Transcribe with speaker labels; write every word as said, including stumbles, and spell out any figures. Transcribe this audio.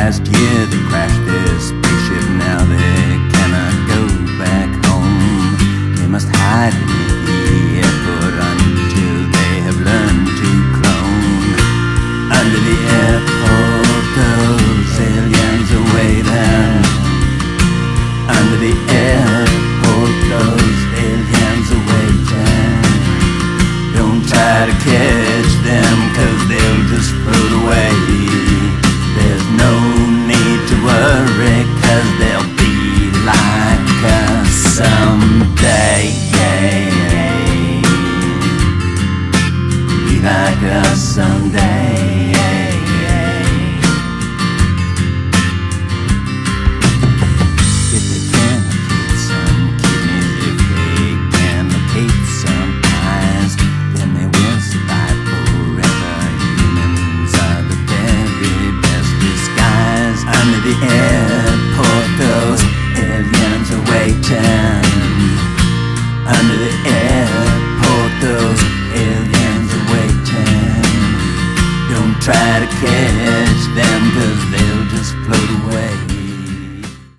Speaker 1: last year they crashed their spaceship. Now they cannot go back home. They must hide beneath the airport until they have learned to clone. Under the airport, those aliens are waiting. Under the airport, those aliens are waiting. Don't try to catch them, cause they'll just float away. There's no need to worry, cause they'll be like us someday. Be like us someday.